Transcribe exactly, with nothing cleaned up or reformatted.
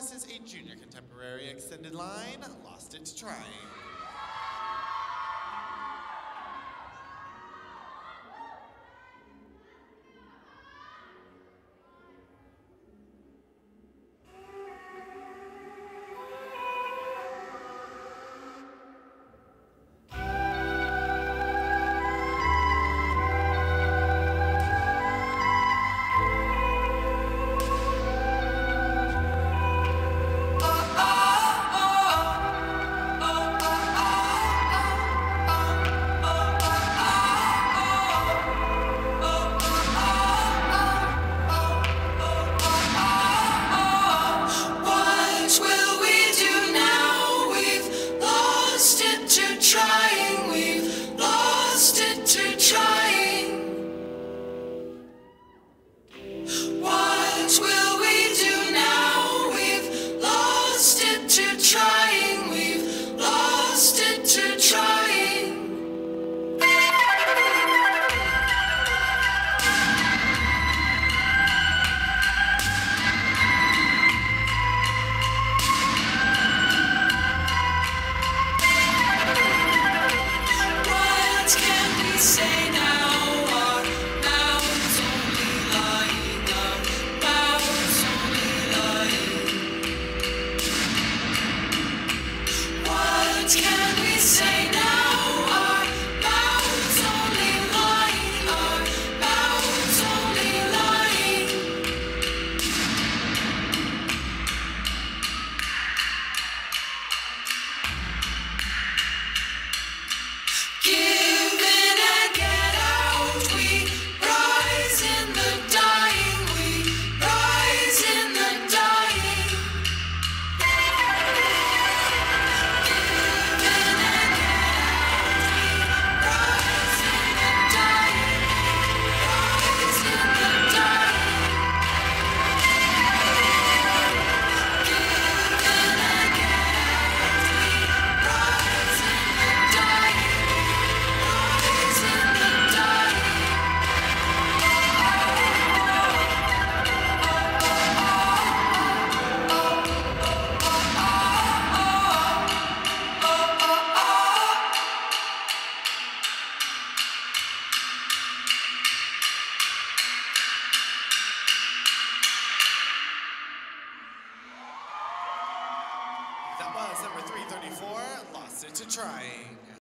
this is a junior contemporary extended line, Lost It to Trying. Trying, we've lost it to trying. What will we do now? We've lost it to trying, we've lost it to trying. Say now, our mouths only lying, our mouths only lying. What can we say now? Our mouths only lying, our mouths only lying. Give That was number three thirty-four, Lost It to Trying.